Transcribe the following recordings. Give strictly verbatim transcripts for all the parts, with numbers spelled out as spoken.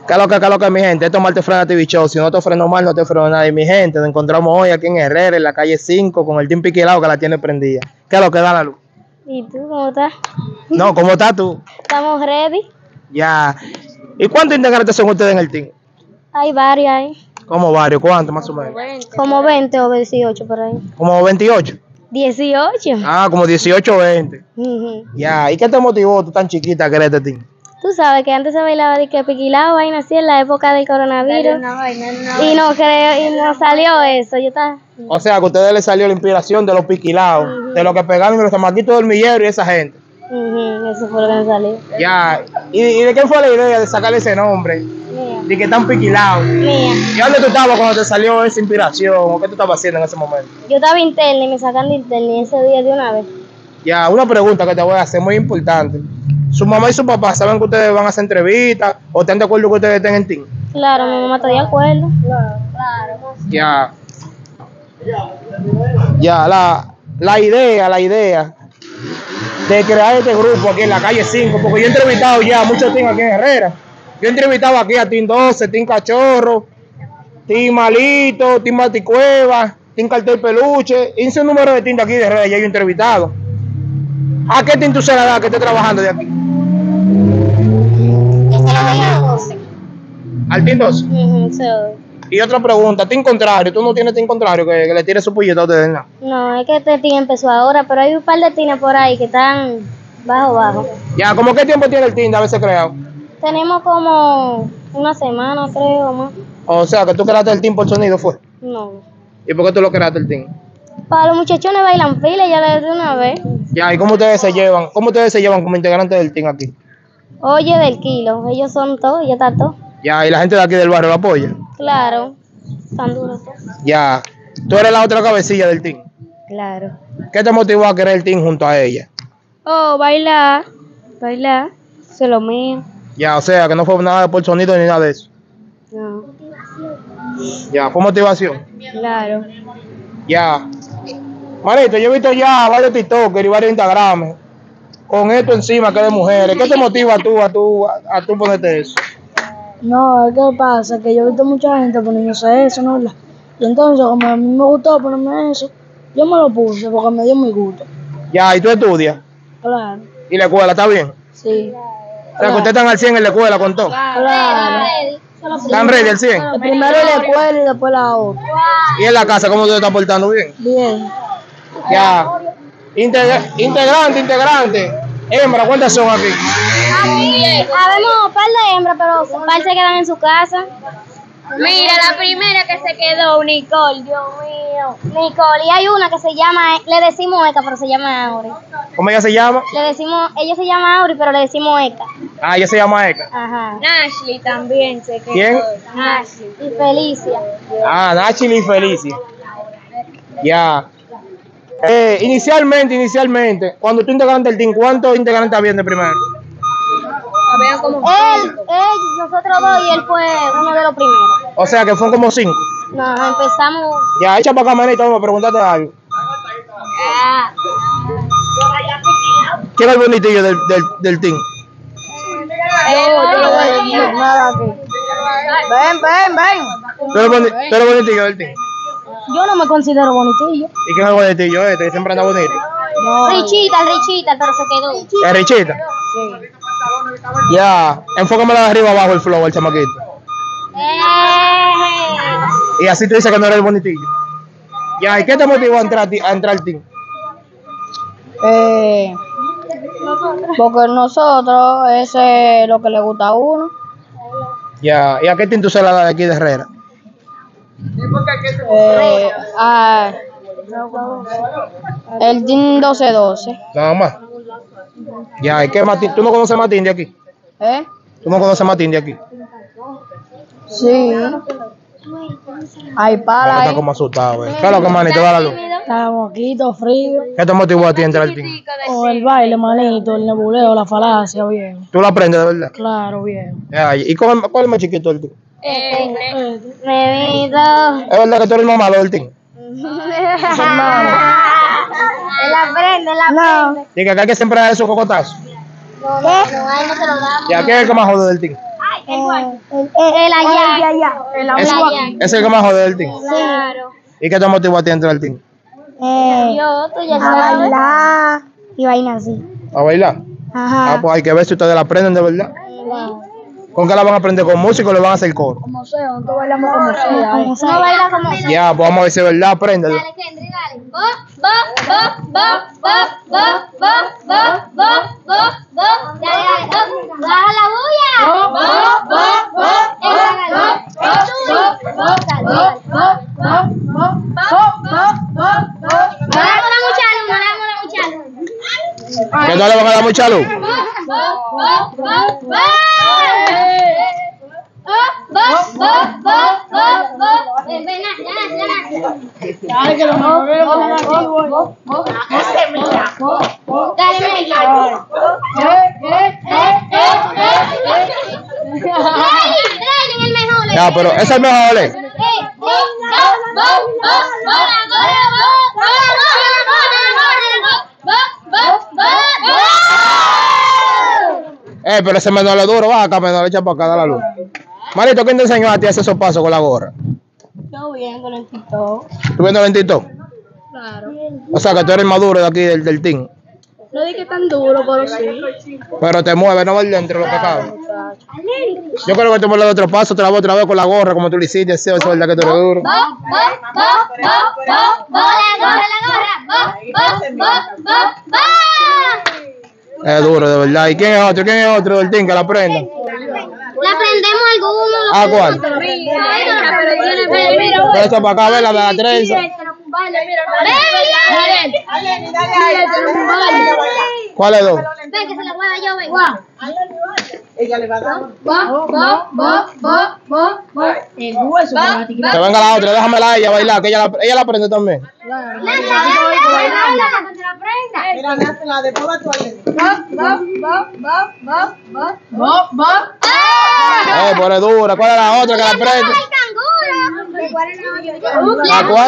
¿Qué es lo que, qué es lo que, mi gente? Esto es Mal Te Frena T V Show. Si no te freno mal, no te freno nadie, mi gente. Nos encontramos hoy aquí en Herrera, en la calle cinco, con el Team Piquilao que la tiene prendida. ¿Qué es lo que da la luz? ¿Y tú cómo estás? No, ¿cómo estás tú? Estamos ready. Ya. ¿Y cuántos integrantes son ustedes en el team? Hay varios ahí. Como varios, ¿cuántos más o menos? Como veinte o dieciocho por ahí. Como veintiocho. dieciocho. Ah, como dieciocho o veinte. Uh-huh. Ya. ¿Y qué te motivó tú tan chiquita que eres de team? Tú sabes que antes se bailaba de que piquilao, vaina así en la época del coronavirus. No, no, no, y no creo, y no salió eso. Yo estaba... O sea, que a ustedes les salió la inspiración de los piquilados, uh-huh, de lo que pegaban los chamaquitos del millero y esa gente. Uh-huh, eso fue lo que me salió. Ya. ¿Y, ¿Y de quién fue la idea de sacarle ese nombre? Mía. De que están piquilados. Mía. ¿Y dónde tú estabas cuando te salió esa inspiración? ¿O qué tú estabas haciendo en ese momento? Yo estaba interna y me sacan de interna y ese día de una vez. Ya, una pregunta que te voy a hacer muy importante. ¿Su mamá y su papá saben que ustedes van a hacer entrevistas o están de acuerdo que ustedes estén en team? Claro, mi mamá está de acuerdo. Claro, claro. Ya. Ya, la, la idea, la idea de crear este grupo aquí en la calle cinco, porque yo he entrevistado ya a muchos team aquí en Herrera. Yo he entrevistado aquí a Team doce, Team Cachorro, Team Malito, Team Baticueva, Team Cartel Peluche, y ese número de team de aquí de Herrera ya yo he entrevistado. ¿A qué team tú se la das que esté trabajando de aquí? ¿Al team doce? Uh-huh, so. Y otra pregunta, team contrario, ¿tú no tienes team contrario que, que le tire su puñeta a ustedes? No, no, es que este team empezó ahora, pero hay un par de teams por ahí que están bajo, bajo. Ya, ¿cómo qué tiempo tiene el team de haberse creado? Tenemos como una semana, creo, más. O sea, que tú creaste el team por sonido, ¿fue? No. ¿Y por qué tú lo creaste el team? Para los muchachones bailan fila ya desde una vez. Ya, ¿y cómo ustedes se llevan? ¿Cómo ustedes se llevan como integrantes del team aquí? Oye, del kilo, ellos son todos, ya está todo. Ya, ¿y la gente de aquí del barrio lo apoya? Claro, están duros todos. Ya, ¿tú eres la otra cabecilla del team? Claro. ¿Qué te motivó a querer el team junto a ella? Oh, bailar, bailar, eso es lo mío. Ya, o sea, que no fue nada por sonido ni nada de eso. No. Ya, fue motivación. Claro. Ya. Marito, yo he visto ya varios TikTokers y varios Instagram con esto encima que de mujeres. ¿Qué te motiva a tú, a tú, a, a tú ponerte eso? No, es que pasa que yo he visto mucha gente poniéndose eso, ¿no? Y entonces, como a mí me gustó ponerme eso, yo me lo puse porque me dio mi gusto. Ya, ¿y tú estudias? Claro. ¿Y la escuela está bien? Sí. O sea, que ustedes están al cien en la escuela con todo. Claro. ¿Están ready al cien? El primero la escuela y después la otra. ¿Y en la casa cómo te estás portando bien? Bien. Ya. Integra integrante, integrante. Hembra, ¿cuántas son aquí? Habemos un par de hembras, pero un par se quedan en su casa. Mira, la primera que se quedó, Nicole, Dios mío. Nicole, y hay una que se llama, le decimos Eka, pero se llama Auri. ¿Cómo ella se llama? Le decimos, ella se llama Auri, pero le decimos Eka. Ah, ella se llama Eka. Ajá. Nashley también se quedó. ¿Quién? Nashley. Y Felicia. Ah, Nachili y Felicia. Ya. Eh, inicialmente, inicialmente, cuando tú integraste el team, ¿cuántos integrantes habían de primero? Había como él, él, nosotros dos y él fue uno de los primeros. O sea, que fueron como cinco. No, empezamos. Ya, echa para acá, manito, vamos a preguntarte algo. Ah. ¿Quién es el bonitillo del, del, del team? Yo, yo lo voy a decir nada aquí. Ven, ven, ven. ¿Tú eres, boni tú eres bonitillo del team? Yo no me considero bonitillo. ¿Y quién es el bonitillo este? Que siempre anda bonito. No. Richita, Richita, pero se quedó. ¿Es Richita? Sí. Ya, enfócamela de arriba abajo el flow, el chamaquito. Eh. Y así te dice que no eres el bonitillo. Ya, ¿y qué te motivó a entrar, a entrar al team? Eh, porque nosotros, ese es lo que le gusta a uno. Ya, ¿y a qué team tú se la das de aquí de Herrera? Eh, a, el team doce doce. Nada más. Ya, ¿y qué Matín? ¿Tú no conoces a Matín de aquí? ¿Eh? ¿Tú no conoces a Matín de aquí? Sí. Hay para Está ahí. como asustado, eh. ¿Qué es lo que, manito? Da la luz. Está moquito, frío. ¿Qué te motivó a ti a entrar al team? O el baile, manito, el nebuleo, la falacia, bien. ¿Tú lo aprendes de verdad? Claro, bien. Ya, ¿y cuál, cuál es el más chiquito del team? Eh, Bebito. ¿Es verdad que tú eres el más malo del team? Él aprende, él No. aprende. Diga que hay que siempre dar esos cocotazos. No, no, no, a él no se lo damos. ¿Ya quién es el que más jode del team? ¿Cuál? El, el, El allá. El allá. El Ese, allá. ese es el que más jode del team. Claro. ¿Y qué te motivó a ti a entrar al team? Eh, Yo, tú ya a sabes. bailar y vaina así. ¿A bailar? Ajá. Ah, pues hay que ver si ustedes la aprenden de verdad. ¿Con qué la van a aprender? ¿Con música o le van a hacer coro? Como sea, nosotros bailamos como sea. Como sea. No baila como sea. Ya, pues vamos a ver si es verdad, apréndelo. Dale, Kendry, dale. Bo, bo, bo, bo, bo, bo, bo, bo, bo, bo, bo. Dale, dale, bo. Baja la bulla. Bo, bo, bo, bo. Esa, dale. Bo, bo, dale, dale. Bo, bo, bo, bo, bo, bo. No le damos la mucha luz, no le damos la mucha luz. ¿Que no le van a dar mucha luz? Bo, bo, bo, bo, bo. Bo, bo, bo, bo, bo. Ven, ven, nace, nace, nace. Dale, que lo mejor es lo Dale, Miguel. Dale, en el mejor. Ya, pero ese es el mejor, ¿eh? Eh, bo, bo, bo, bo, bo, la gorra, bo, bo, bo, bo, bo, bo, bo, bo. Eh, pero ese menor es duro, va acá, menor, echa para acá, da la luz. Marito, ¿quién te enseñó a ti a hacer esos pasos con la gorra? Yo viendo en TikTok. ¿Tú viendo en TikTok? Claro. O sea, que tú eres el maduro de aquí del, del team. No dije tan duro, pero sí. Pero te mueve, no va dentro lo que cabe. Yo creo que tú me lo de otro paso, otra vez, otra vez con la gorra, como tú lo hiciste, eso es verdad que tú eres duro. Bo, bo, bo, bo, bo, bo, la gorra, la gorra. Bo, bo, bo, bo, bo. Es duro, de verdad. ¿Y quién es otro? ¿Quién es otro del team que la aprenda? La aprendemos algunos. ¿A cuál? Pero echa para acá, ve la de la trenza. ¿Cuál es dos? Ven, que se la mueva yo, ven. Que venga la otra, déjamela a ella bailar, que ella la, ella la aprende también. Eh, pero es dura. ¿Cuál es la otra que la aprende? ¿La cuál?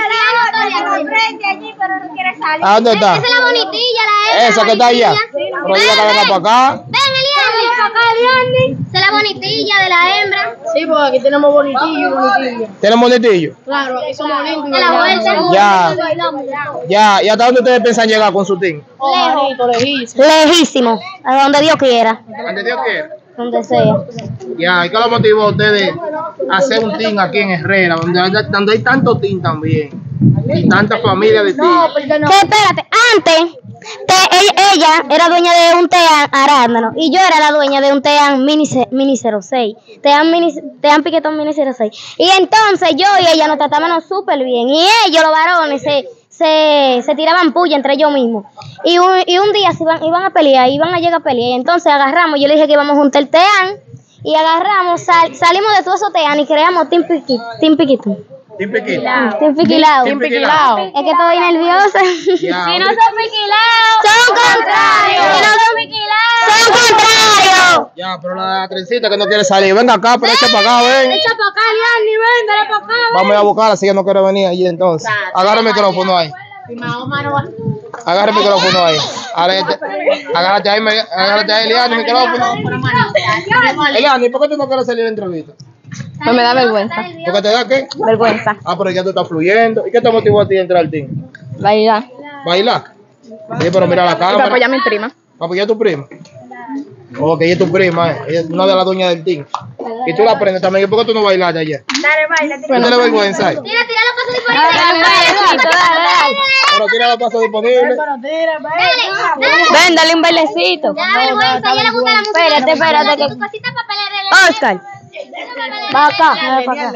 ¿A dónde está? Esa es la bonitilla, la Esa que está allá. Pero dile que venga para acá. Ven, Eliane, para acá, Eliane. Esa es la bonitilla de la hembra. Sí, porque aquí tenemos bonitillo y bonitillo. ¿Tienen bonitillo? Claro, aquí somos lindos. De la vuelta. Ya. Ya. ¿Y hasta dónde ustedes piensan llegar con su team? Lejito, lejísimo. Lejísimo, a donde Dios quiera, ¿Ante Dios quiere? donde sea. Ya. ¿Y qué lo motivó a ustedes a hacer un team aquí en Herrera, donde hay, donde hay tanto team también? Y tanta familia de team. Que espérate, antes te- ella, ella era dueña de un Tean arándano y yo era la dueña de un Tean Mini, ce- mini cero seis, Tean, mini, Tean Piquetón Mini cero seis. Y entonces yo y ella nos tratábamos súper bien y ellos, los varones, se, se, se tiraban puya entre ellos mismos. Y un, y un día se iban, iban a pelear, iban a llegar a pelear. Y entonces agarramos, yo le dije que íbamos a juntar el Tean y agarramos, sal, salimos de todo eso Tean y creamos Team Piquito. Team Piquito. Team Piquito. Team Piquilao. Team Piquilao. Es que estoy nerviosa. Ya. Si no son piquilados, son contrarios. Si no son piquilados, son contrarios. Ya, pero la trencita que no quiere salir. Venga acá, pero echa para acá, ven. Echa para acá, Liani, ven, dale para acá. Vamos a buscarla si ella no quiere venir allí entonces. Agarra el micrófono ahí. Agarra el micrófono ahí. Agárrate, agárrate ahí, me- agárrate ahí, Eliani, el micrófono. Eliani, ¿por qué tú no quieres salir en la entrevista? Pues me da vergüenza. ¿Por qué te da qué? Vergüenza. Ah, pero ya tú estás fluyendo. ¿Y qué te motivó a ti a entrar al team? Bailar. ¿Bailar? Sí, pero mira la Y para cámara. apoyar a mi prima. ¿Para apoyar a tu prima? Ok, ella es tu prima, eh. Ella es una de las dueñas del team. Y tú la aprendes también. ¿Y por qué tú no bailaste ayer? ¿Tú tienes vergüenza ahí? Tira, tira los pasos Dale, dale, disponibles. dale, dale. Pero tira los pasos disponibles. Ven, dale un bailecito. Ya da vergüenza, ya le gusta la música. Espérate, espérate, que- Tu cosita para pelear. Oscar, va acá. Ven para acá.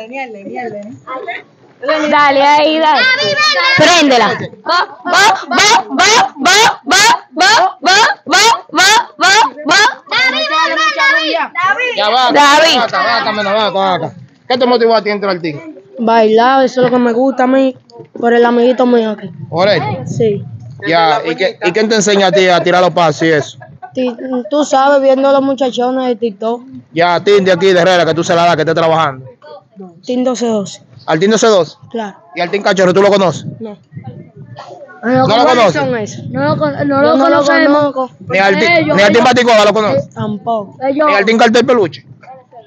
Dale, ahí, dale. Préndela. Va, va, va, va, va, va, va, va, va, va, va, va. Ya va. David. Va acá, va acá, menos, va acá, va acá. ¿Qué te motivó a ti a entrar al team? Bailar, eso es lo que me gusta a mí, por el amiguito mío aquí. ¿Por él? Sí. Ya. ¿Y, qué, ¿Y quién te enseña a ti a tirar los pasos y eso? Ti- Tú sabes, viendo a los muchachones de TikTok, Ya, a Tim de aquí de Herrera, que tú se la das, que esté trabajando. Team doce doce, Al Team doce dos. claro. ¿Y al Team Cachorro tú lo conoces? No. ¿No lo conoces? Son esos? No lo, con- no Yo lo no lo conocemos. conozco. Ni al, Team- ni al Team Baticoa lo conoces. Tampoco. Ni al Team Cartel Peluche.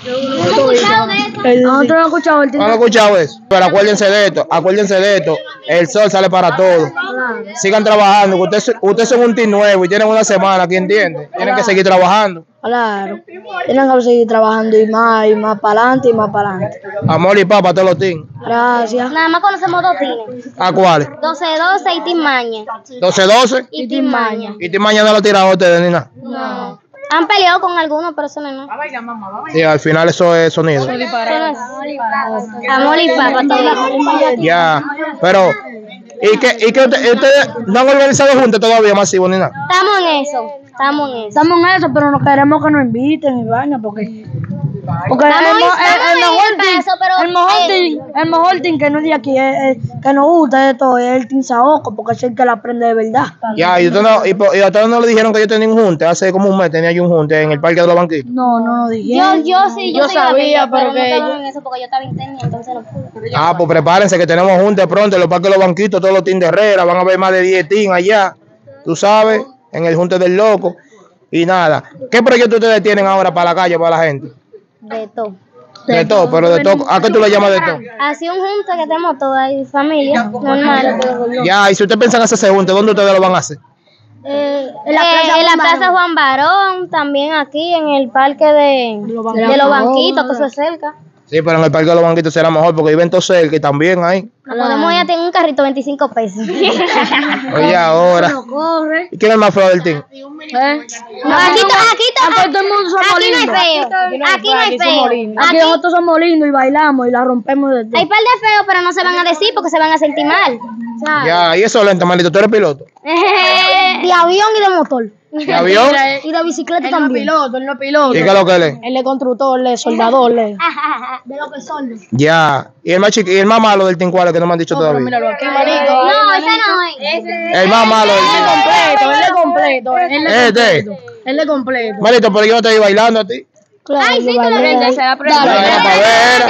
El, nosotros no hemos escuchado el ¿No han escuchado eso? Pero acuérdense de esto, acuérdense de esto. El sol sale para todos. Sigan trabajando. Ustedes, ustedes son un team nuevo y tienen una semana, ¿aquí entienden? Tienen que seguir trabajando. Claro. Tienen que seguir trabajando y más, y más para adelante, y más para adelante. Amor y paz para todos los teams. Gracias. Nada más conocemos dos teams. ¿A cuáles? doce doce y Team Maña. doce doce. Y Team Maña. Y Team Maña no lo tiraron ustedes ni nada. No. Han peleado con algunos, pero eso no es nada. Sí, al final eso es sonido. Eso no es. Amor y paz para todos. Ya, pero ¿y que y que ustedes, ustedes no han organizado juntas todavía masivo ni nada? Estamos en eso. Estamos en eso. Estamos en eso, pero no queremos que nos inviten y vaina, porque... Porque el, Estamos- mo- estamos el, el en mejor team, eso, pero, el mejor eh, team, el mejor team que no es de aquí, es, es- que nos gusta de todo, es el Team Saoco, porque es el que la aprende de verdad. Ya, y, ustedes no, y, po- y a ustedes no le dijeron que yo tenía un junte, hace como un mes tenía yo un junte en el Parque de los Banquitos. No, no nos Yo, dijeron. yo sí, yo, Yo sí la sabía, veía, pero no que estaba yo- en eso porque yo estaba interna, entonces no pude. Ah, pues prepárense que tenemos junte pronto en el Parque de los Banquitos, todos los teams de Herrera, van a haber más de diez teams allá, tú sabes, en el junte del loco. Y nada, ¿qué proyecto ustedes tienen ahora para la calle, para la gente? De todo. De todo, pero de todo, ¿a qué tú le llamas de todo? Así un junto que tenemos toda y familia, normal. Ya, y si ustedes piensan hacer ese junte, ¿dónde ustedes lo van a hacer? Eh, en la Plaza, en la Plaza Juan Barón, también aquí en el Parque de, de los Banquitos, que eso es cerca. Sí, pero en el Parque de los Banquitos será mejor porque viven todos cerca y también ahí. Nos podemos ir a tener un carrito veinticinco pesos. Oye, ahora. ¿Y quién es el más feo del team? No, aquí, to- aquí, to- Aquí todo el mundo somos aquí no hay lindos. feo. Aquí no hay feo. Aquí Aquí nosotros somos lindos y bailamos y la rompemos de todo. hay par de feos, pero no se van a decir porque se van a sentir mal. ¿sabes? Ya, y eso lento, manito, tú eres piloto. De avión y de motor. ¿De avión? Y de bicicleta también. Piloto, él no es piloto. ¿Y qué es lo que él es? Él es constructor, él es soldador, él es. De lo que son. Ya. ¿Y el más chiqui- y el más malo del team cuál es que no me han dicho todavía? Míralo aquí, manito. No, ese no es. El más malo del team. Completo, él es completo. Él es Este. completo. Él es completo. Manito, pero yo no te vi bailando a ti. Claro, Ay, sí, tú lo bailé. aprendes, se va a aprender. Dale, Dale, dale. pa' ver.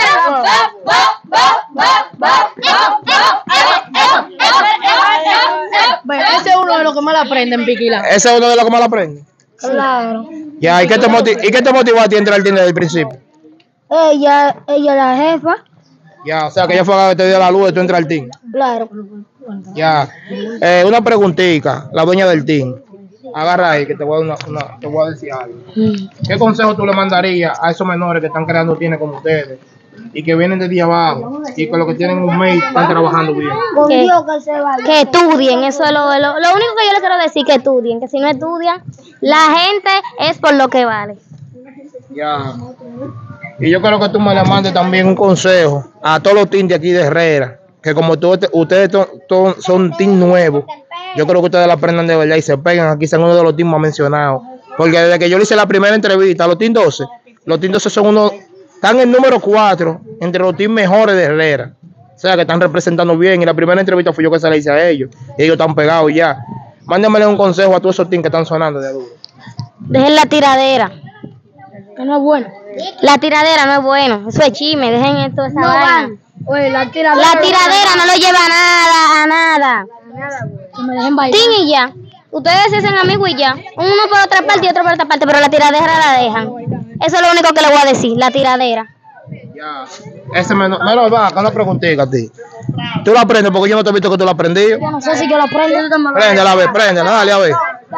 Bueno, ese es uno de los que más la aprenden, Piquila. Ese es uno de los que más lo aprende. Claro. Ya, ¿y qué te, motiv- ¿y qué te motivó a ti a entrar al team desde el principio? Ella, ella es la jefa. Ya, o sea, que ella fue la que te dio la luz y tú entras al team. Claro. Ya. Eh, una preguntita, la dueña del team. Agarra ahí, que te voy a, dar una, una- te voy a decir algo. ¿Qué consejo tú le mandarías a esos menores que están creando tiendas como ustedes y que vienen desde abajo y con lo que tienen un mes están trabajando bien? Con ¿Qué? Dios que se vaya. Que estudien, eso es lo, lo, lo único que yo les quiero decir, que estudien, que si no estudian, la gente es por lo que vale. Ya. Y yo creo que tú me le mandes también un consejo a todos los teams de aquí de Herrera, que como tú, ustedes to- to- son team nuevos, yo creo que ustedes la aprendan de verdad y se pegan aquí, sean uno de los teams más mencionados. Porque desde que yo le hice la primera entrevista a los team doce, los team doce son uno, están en el número cuatro entre los teams mejores de Herrera. O sea, que están representando bien. Y la primera entrevista fui yo que se la hice a ellos. Y ellos están pegados ya. Mándenmele un consejo a todos esos teams que están sonando de duro. Dejen la tiradera. Que no es bueno. La tiradera no es bueno, eso es chisme, dejen esto, esa vaina. Oye, la tiradera. La tiradera no lo lleva a nada, a nada. Que me dejen bailar. Tin y ya. Ustedes se hacen amigos y ya. Uno por otra parte y otro por otra parte, pero la tiradera la dejan. Eso es lo único que le voy a decir, la tiradera. Ya. Ese me, me lo va, una preguntita a ti. Tú lo aprendes porque yo no te he visto que tú lo aprendí. Yo no sé si yo lo aprendo. Tú también lo Préndela a ver, préndela, dale a ver.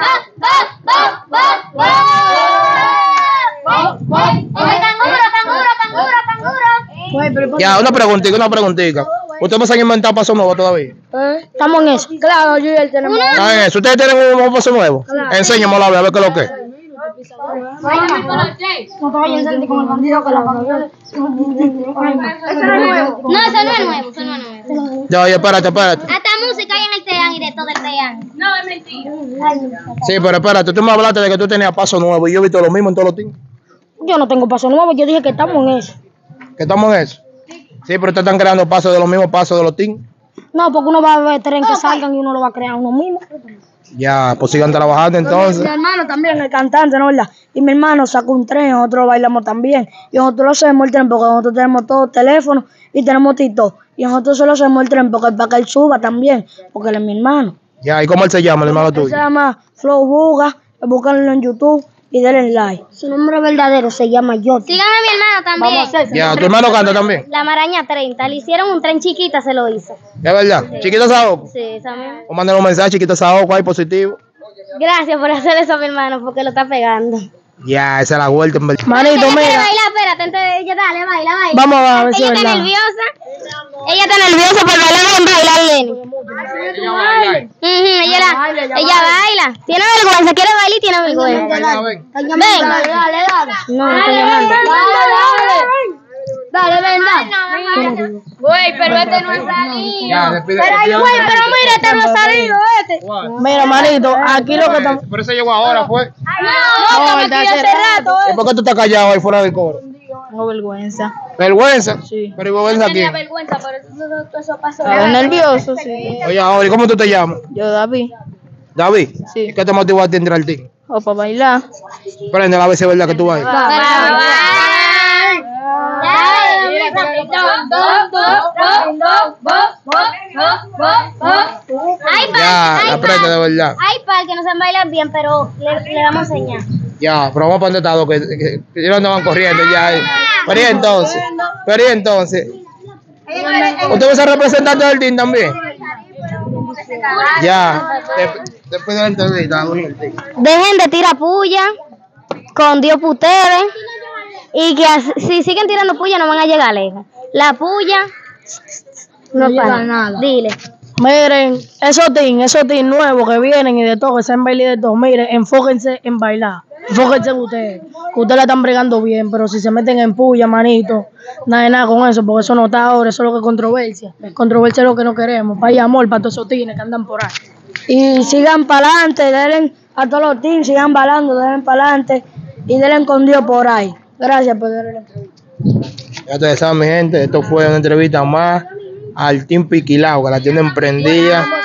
Oye, pero- Ya, una preguntita, una preguntita. ¿Ustedes no se han inventado pasos nuevos todavía? ¿Eh? Estamos en eso. Claro, yo y él tenemos. ¿Están en eso? ¿Ustedes tienen un paso nuevo? Enséñamelo a ver, a ver qué es lo que es. No te vayas a sentir como el bandido que la bandió. No, eso no es nuevo, eso no es nuevo. Ya, oye, espérate, espérate. Hasta música hay en el Teán y de todo el Teán. No, es mentira. Sí, pero espérate, tú me hablaste de que tú tenías paso nuevo y yo he visto lo mismo en todos los teams. Yo no tengo paso nuevo, yo dije que estamos en eso. ¿Que estamos en eso? Sí, pero ustedes están creando pasos de los mismos pasos de los teams. No, porque uno va a ver tren que salgan y uno lo va a crear uno mismo. Ya, pues sigan trabajando Mi entonces. hermano también, el cantante, ¿no verdad? Y mi hermano sacó un tren, nosotros lo bailamos también. Y nosotros lo hacemos el tren porque nosotros tenemos todos teléfonos y tenemos TikTok. Y nosotros solo hacemos el tren porque para que él suba también, porque él es mi hermano. Ya, ¿y cómo él se llama, el hermano Él se tuyo? llama Flow Buga, búscanlo en YouTube. y denle like. Su nombre verdadero se llama Yoti. Síganme a mi hermano también. Vamos a hacer. Ya, ¿tu hermano canta también? La Maraña treinta. Le hicieron un tren chiquita, se lo hizo. ¿Es verdad? ¿Chiquito Saoco? Sí, también. O mandar un mensaje, Chiquito Saoco, ahí positivo. Gracias por hacer eso a mi hermano, porque lo está pegando. Ya, esa es la vuelta en verdad. Manito, Ella quiere mira. bailar, espérate, entonces ella dale, baila, baila. Vamos a ver si Ella es está verdad. nerviosa. Ella está nerviosa por bailar en bailar, Lenny. Ujú, ella, la, ella baila. Tiene vergüenza, quiere bailar y tiene vergüenza. ven. Ven. Dale, dale. No, no estoy llamando. Dale, ven, dale. Güey, pero este no ha salido. Ya, despide. Pero ay, güey, pero mira, este no ha salido, este. Mira, manito, aquí lo que estamos. Por eso llegó ahora, fue. No, no, me hace rato. ¿Y por qué tú estás callado ahí fuera del coro? Tengo vergüenza. ¿Vergüenza? Sí. ¿Pero y vergüenza Tenía quién? vergüenza, pero eso, eso pasó. Estaba nervioso, sí. Oye, ahora, ¿y cómo tú te llamas? Yo, David. David. Sí. ¿Y qué te motivó a ti a entrar al team? O para bailar. Prende a ver si es verdad que tú vas. Ya, aprende de verdad. Hay par que no saben bailar bien, pero le, le vamos a enseñar. Ya, pero vamos para donde está, que, que, que ellos andaban corriendo ya ahí. Pero y entonces, pero y entonces. ¿Usted va a ser representante del team también? Ya, de- después de la entrevista, vamos al team. Dejen de tirar puya con Dios por ustedes y que as- si siguen tirando puya no van a llegar lejos. La puya no, No llega para a nada. Dile. Miren, esos team, esos team nuevos que vienen y de todo, que saben bailar y de todo, miren, enfóquense en bailar. Enfóquense en ustedes. Que ustedes la están bregando bien, pero si se meten en puya, manito, nada de nada con eso, porque eso no está ahora, eso es lo que es controversia. Controversia es lo que no queremos. Vaya amor para todos esos teams que andan por ahí. Y sigan para adelante, denle a todos los teams, sigan bailando, denle para adelante y denle con Dios por ahí. Gracias por darle la entrevista. Ya ustedes saben, mi gente, esto fue una entrevista más al Team Piquilao, que la tienen prendida.